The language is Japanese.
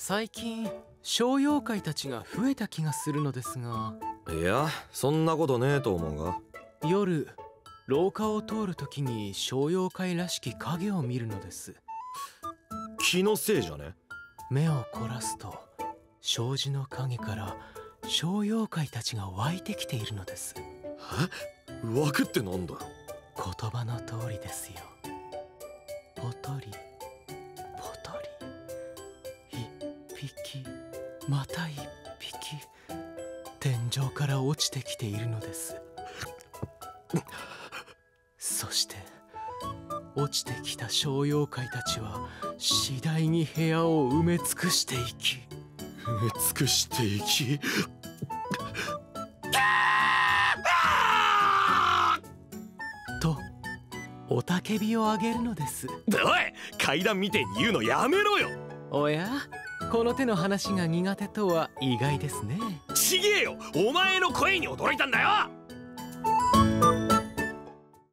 最近小妖怪たちが増えた気がするのですが。 いや、そんなことねえと思うが。 夜廊下を通るときに小妖怪らしき影を見るのです。 気のせいじゃね？ 目を凝らすと障子の影から小妖怪たちが湧いてきているのです。 え？湧くってなんだ？ 言葉の通りですよ。ポトリポトリ、一匹また一匹天井から落ちてきているのです。そして落ちてきた小妖怪たちは次第に部屋を埋め尽くしていき、 埋め尽くしていき、 と雄たけびを上げるのです。 おい、階段みてえに言うのやめろよ。 おや、この手の話が苦手とは意外ですね。 ちげえよ、お前の声に驚いたんだよ。